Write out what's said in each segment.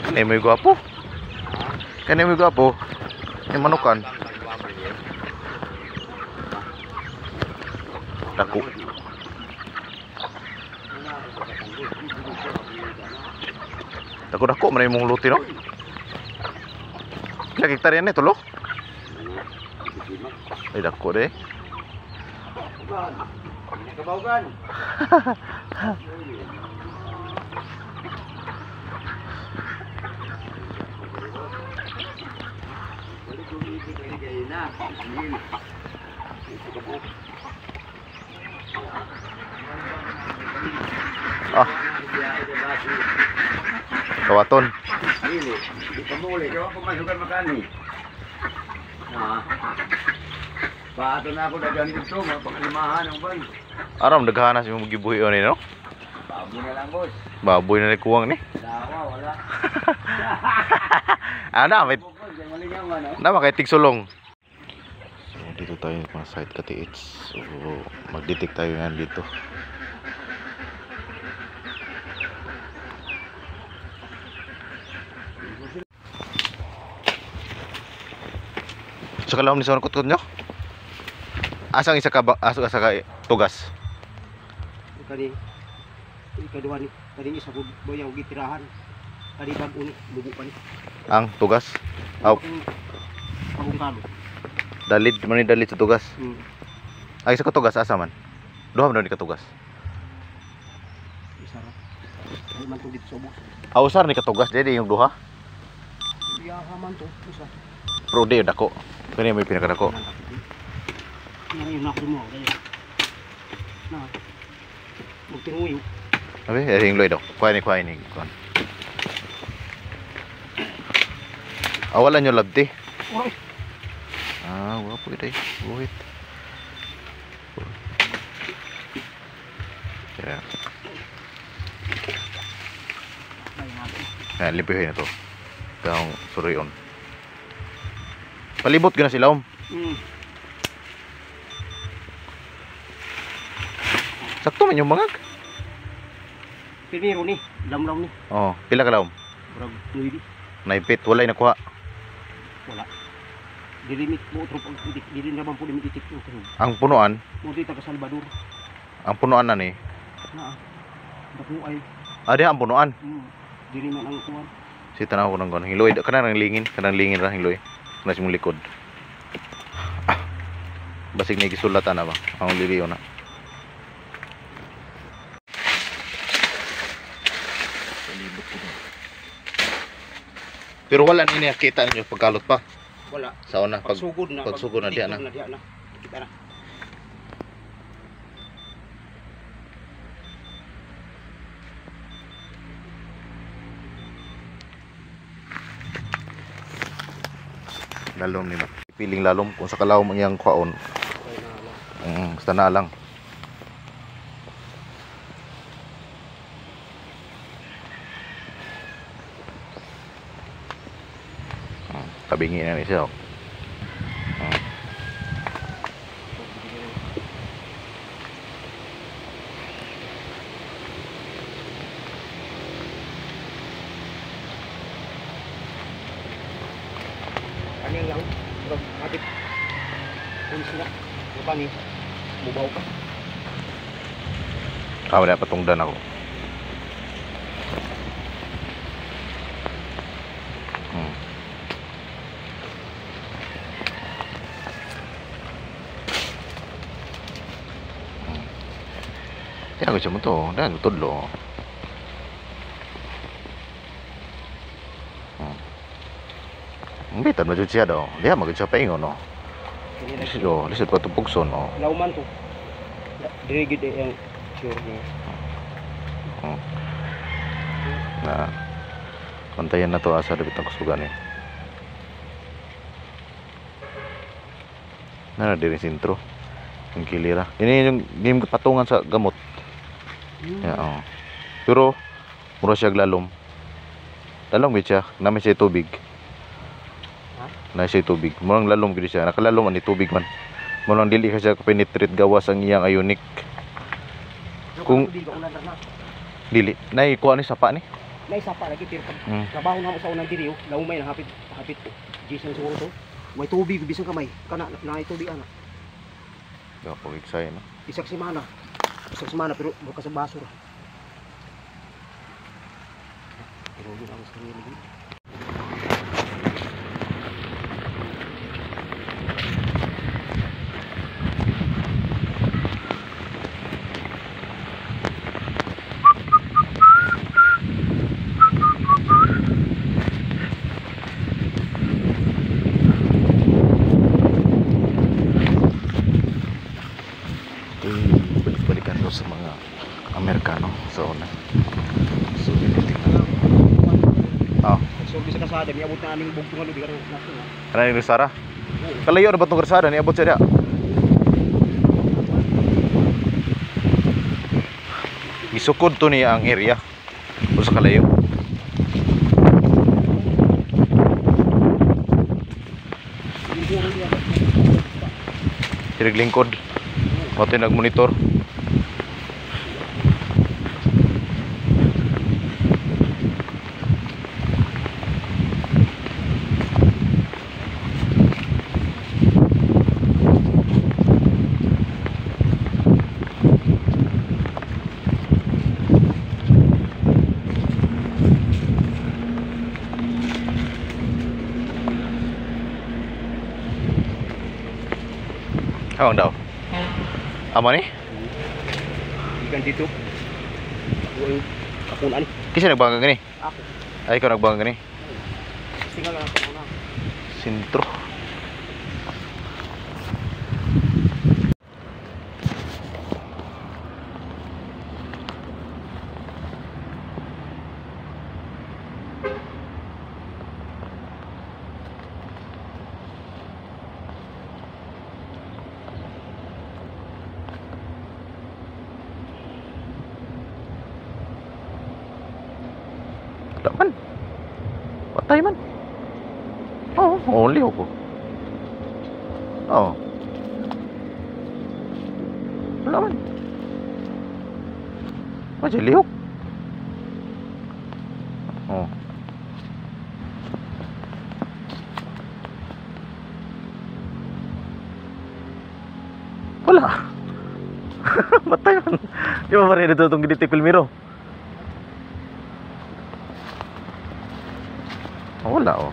Kani mo gwapo. Kani mo gwapo. Yung manukan. Dako. Dako-dako man imong luti no. Kila hektarya ni tulo. Ay dako de. Kabaugan. Ah. Kawaton. Dili, di pamuli, kaya ako masukan makani. Nah. Bato na ako dagan dito, mapakalimahan ang ban. Aram daghanas imong gibuhi oni no. Baboy na lang, boss. Baboy na ni kuwang ni. Dawa, wala. Ana may Malingawan, no? na makay tigsulong. So dito tayo mga site katiits. So mag-detect tayo yan dito. Sa kalawang ni sa kutkot nyo? Asang isa ka tugas? Kani ikaduha ni kani isa ko boyaw gitirahan. Kani bag-o ni bubu pa ni. Ang tugas? Aw, Pangungkalo. dalid man ni dalid sa tugas. Ay isa ka tugas asa man? Duha man ni ka tugas. Isa ra. Ay man to dito sa ubos. Usar ni ka tugas dedi yung duha. Iya man to isa. Pro de dako. Kani may pinakadako. Ngayon na ako mo kaya. Na. Magtinguyo. Abi, ring loy daw. Kuha ni kuan. Awalan nyo labdi. Oy. Ah, wapo ito eh. Buhit. Yeah. Ayan, limpihin na to. Itong surion. Palibot ka na sila Sakto man yung mangag. Piniro ni, lamlaw ni. Oh, pila ka laom? Brag nuidi. Naipit, walay nakuha. Wala. Dilimit mo utro pag itik, dili naman po limit itik yung kanong. Ang punuan, Mo di taga Salvador. ang punuan na ni. Na. Dako ay Adi ang punuan. dili man ang kuwan. Si tanaw ko ng gano'n. Hiloy, kanang lingin ra hiloy. Kana si mong likod. Basig na gisulatan na ba? Ang liliyo na. Pero wala ni nakita niyo pagkalot pa. Wala. Sa una Pagsugod na. pagsugod na diha na. Kita na. Lalom ni piling lalom kung sa kalawom ang iyang kwaon. Basta na lang. Tabingi na ni siya. Ano lang? Brag habit. Kung sila. Lupa ni. Mubaw ka. Wala patungdan ako. Kaya gusto mo to, dahil tudlo. Bitan mo siya daw. Diha magud siya paingon no. Lisod pa to pugson no. Lauman to. Diri gid ang sure ni. Na kontayan na to asa dapit ang kusugan eh. Na diri sentro. Ang kilira. Ini yung game patungan sa gamot. Yeah, pero mura siya lalom. Lalom gid siya, nami siya tubig. Na siya tubig. Murang lalom gid siya. Nakalalom ani tubig man. Murang dili ka siya penetrate gawas ang iyang ionic. Kung dili nay kuha ni sapa ni. May isa pa lagi pero pag Hmm. trabaho na mo sa unang diri, laumay na hapit po. Jason siguro to. May tubig bisan kamay. Kana na tubig ana. Gapo excited no. Isang semana. Isang semana pero bukas sa basura. Pero yun ang sarili lagi. Balik-balikan to sa mga Amerikano sa una. So tinitingnan. Sorbi sa kasada, niabot na aning bugtungan lubi karon nato. Ano yung Sara? Kalayo na ba itong karsada? Niabot siya diya. Isukod to niya ang area. O sa kalayo. Sirig lingkod. Mati nagmonitor. Awang daw. Amo ni? Ikan dito. Ako na ni. Kisa nagbangga gani? Ako. Ay ikaw nagbangga gani? Tinggal lang ako na. Sintro. Wala man. Patay man. Oo, only ako. Oo. Wala man. Masya lihok. Oo. Wala. Patay man. Di ba rin ito itong giniti Pilmiro? Wala oh.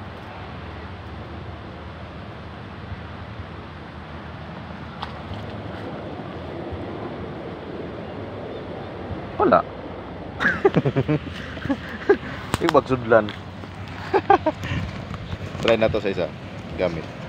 Wala. Yung magsudlan. Try na to sa isa gamit.